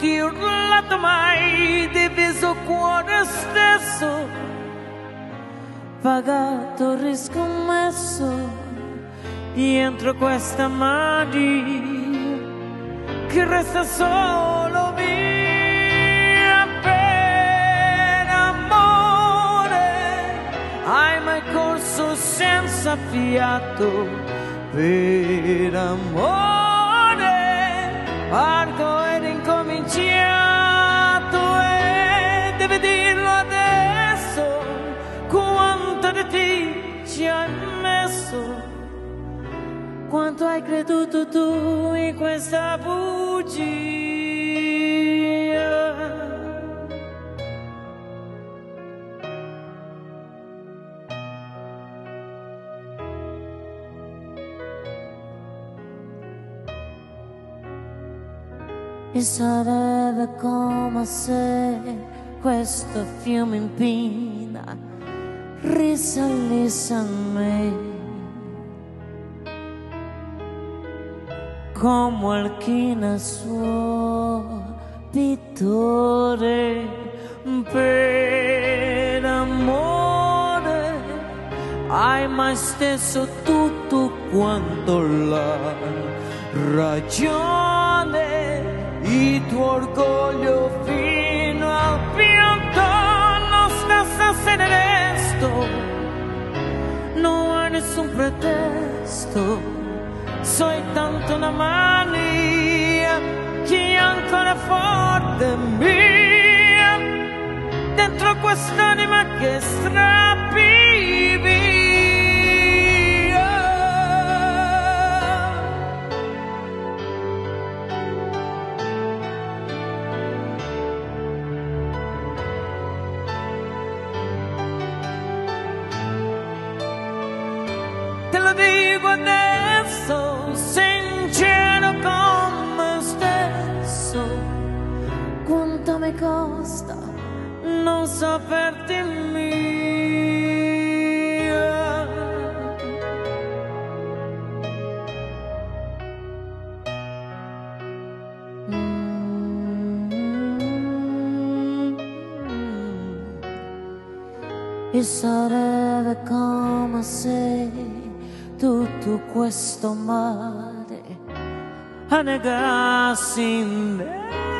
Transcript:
che urlato mai, diviso cuore stesso, pagato, riscommesso, dentro questa mani che resta solo mia per amore. Hai mai corso senza fiato per amore? Parto ed incominciato e devi dirlo adesso, quanto di ti ci hai messo, quanto hai creduto tu in questa bugia. E sarebbe come se questo fiume in pinna risalisse a me, come il china suo pittore per amore. Hai mai stesso tutto quanto la ragione, il tuo orgoglio fino al pianto, non sta se ne resto, non hai nessun pretesto, sei tanto una mania che ancora forte mia, dentro quest'anima che strappi via. Te lo dico adesso, sincero con me stesso, quanto mi costa non saperti mia. E sarebbe come se tutto questo mare annegassi in me.